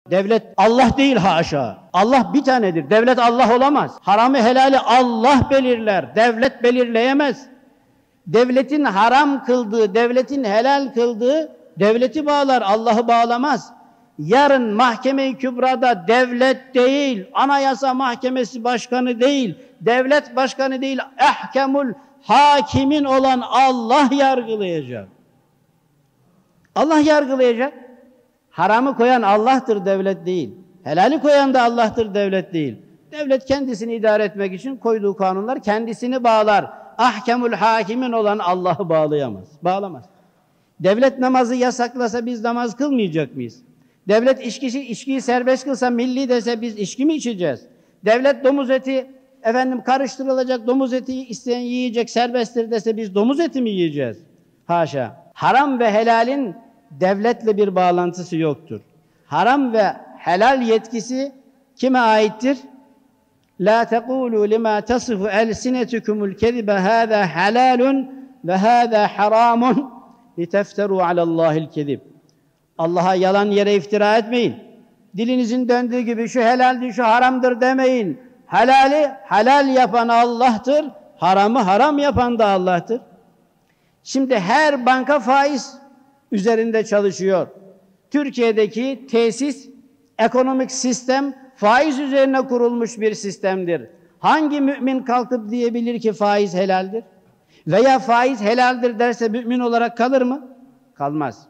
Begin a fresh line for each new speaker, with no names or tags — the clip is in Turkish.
Devlet Allah değil haşa. Allah bir tanedir. Devlet Allah olamaz. Haramı helali Allah belirler. Devlet belirleyemez. Devletin haram kıldığı, devletin helal kıldığı devleti bağlar, Allah'ı bağlamaz. Yarın Mahkeme-i Kübra'da devlet değil, Anayasa Mahkemesi Başkanı değil, devlet başkanı değil, ehkemul hakimin olan Allah yargılayacak. Allah yargılayacak. Haramı koyan Allah'tır, devlet değil. Helali koyan da Allah'tır, devlet değil. Devlet kendisini idare etmek için koyduğu kanunlar kendisini bağlar. Ahkemul hakimin olan Allah'ı bağlayamaz. Bağlamaz. Devlet namazı yasaklasa biz namaz kılmayacak mıyız? Devlet içkiyi serbest kılsa, milli dese biz içki mi içeceğiz? Devlet domuz eti karıştırılacak domuz eti isteyen yiyecek, serbesttir dese biz domuz eti mi yiyeceğiz? Haşa. Haram ve helalin devletle bir bağlantısı yoktur. Haram ve helal yetkisi kime aittir? La tequlu lima tasifu elsinetukumul kezibe hâzâ helâlun ve hâzâ harâmun litefterû alallâhil kezib. Allah'a yalan yere iftira etmeyin. Dilinizin döndüğü gibi şu helaldir, şu haramdır demeyin. Helali helal yapan Allah'tır, haramı haram yapan da Allah'tır. Şimdi her banka faiz üzerinde çalışıyor. Türkiye'deki tesis, ekonomik sistem faiz üzerine kurulmuş bir sistemdir. Hangi mümin kalkıp diyebilir ki faiz helaldir? Veya faiz helaldir derse mümin olarak kalır mı? Kalmaz.